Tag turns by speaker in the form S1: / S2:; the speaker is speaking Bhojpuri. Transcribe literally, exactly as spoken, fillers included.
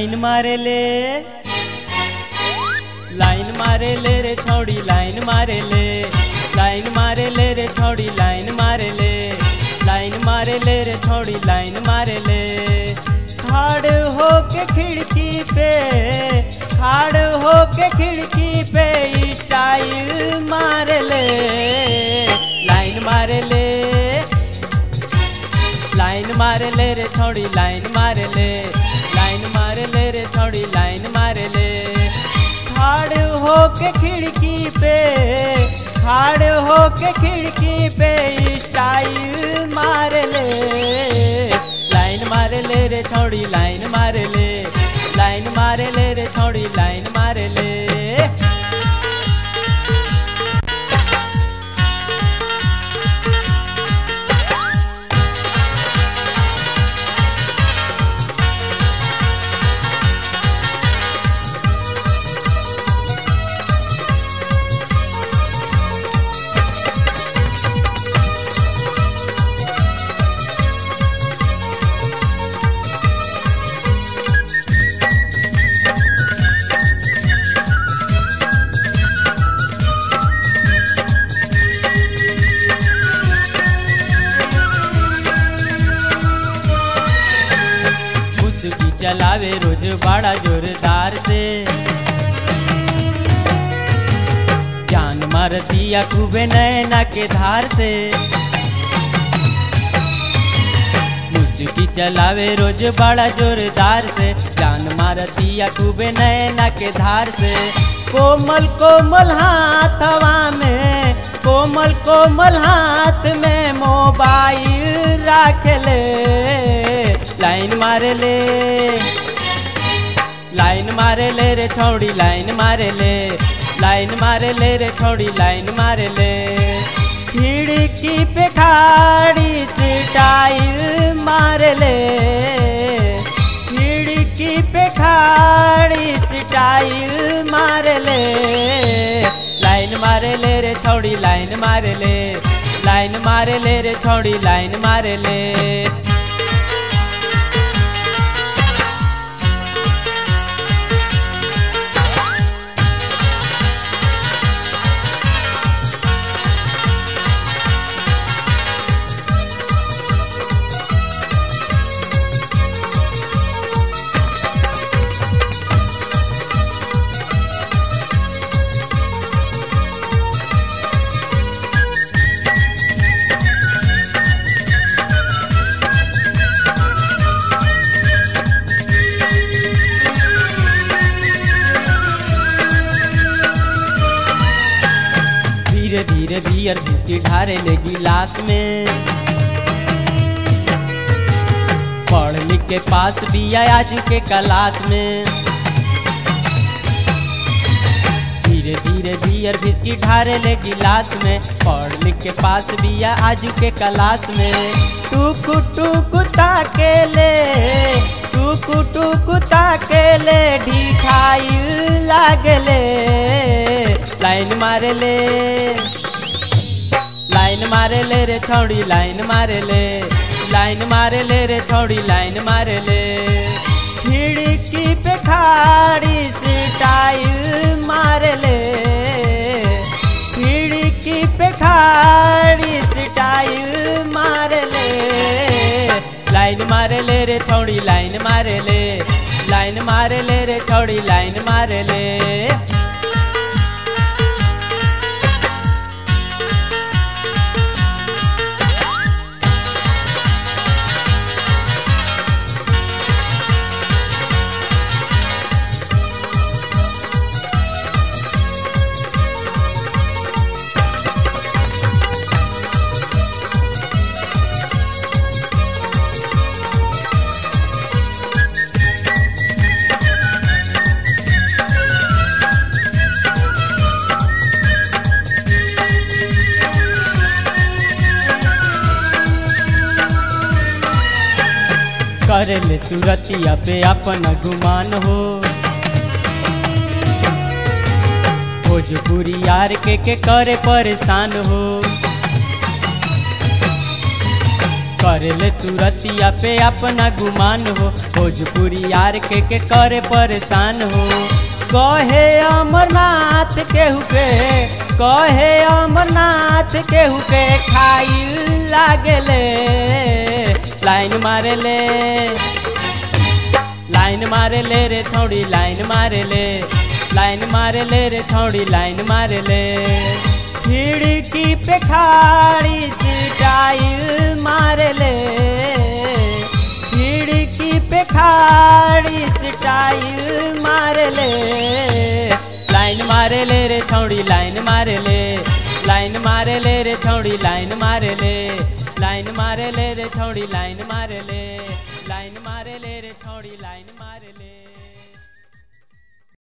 S1: लाइन मारे ले लाइन मारे ले रे छौड़ी लाइन मारे ले लाइन मारे ले रे छौड़ी लाइन मारे ले लाइन मारे ले रे छौड़ी लाइन मारे ले खाड़ हो के खिड़की पे खाड़ हो के खिड़की पे स्टाइल मारे ले लाइन मारे ले लाइन मारे ले रे छौड़ी लाइन मारे ले लाइन मारे ले रे छौड़ी लाइन मारे ले खाड़ हो के खिड़की पे खाड़ हो के खिड़की पे स्टाइल मारे ले लाइन मारे ले रे छौड़ी लाइन मारे ले लाइन मारे ले रे छौड़ी लाइन मारे ले। चलावे रोज बड़ा जोरदार से जान मारतिया खूबे नैना के धार से मुस्की चलावे रोज बड़ा जोरदार से जान मारतिया खूबे नैना के धार से कोमल कोमल हाथवा में कोमल कोमल हाथ में मोबाइल रख ले लाइन मारे ले लाइन मारे ले रे छौड़ी लाइन मारे ले लाइन मारे ले रे छौड़ी लाइन मारे ले खिड़की पे खाड़ी स्टाइल मारे ले खिड़की पे खाड़ी स्टाइल मारे ले लाइन मारे ले रे छौड़ी लाइन मारे ले लाइन मारे ले रे छौड़ी लाइन मारे ले। धीरे धीरे बियर बिस्की ढारे ले गिलास में पढ़ लिख के पास भी आज के क्लास में धीरे धीरे बियर बिस्की ढारे ले गिलास में पढ़ लिख के पास भी आज के क्लास में टुकु टुकु ताके ले टुकु टुकु ताके ले ढिठाई लागले लाइन मारे ले लाइन मारे ले रे छौड़ी लाइन मारे ले लाइन मारे ले रे छौड़ी लाइन मारे ले खिड़की पे खाड़ी स्टाइल मारे ले खिड़की पे खाड़ी स्टाइल मारे ले लाइन मारे ले रे छौड़ी लाइन मारे ले लाइन मारे ले रे छौड़ी लाइन मारे ले। करे ले सूरतिया पे अपन गुमान हो भोजपुरी यार के के करे परेशान हो करे ले सूरतिया पे अपना गुमान हो, भोजपुरी यार के के करे परेशान हो। कहे अमरनाथ केहू के, कहे अमरनाथ केहू के खाई लागेले, लाइन मारे ले, लाइन मारे ले रे छौड़ी लाइन मारे ले, लाइन मारे ले रे छौड़ी लाइन मारे ले। खिड़की पे खाड़ी स्टाइल मारे ले, खिड़की पे खाड़ी स्टाइल मारे ले, लाइन मारे ले रे छौड़ी लाइन मारे ले, लाइन मारे ले रे छौड़ी लाइन मारे ले, लाइन मारे ले रे छौड़ी लाइन मारे ले, लाइन मारे ले रे छौड़ी लाइन मारे ले।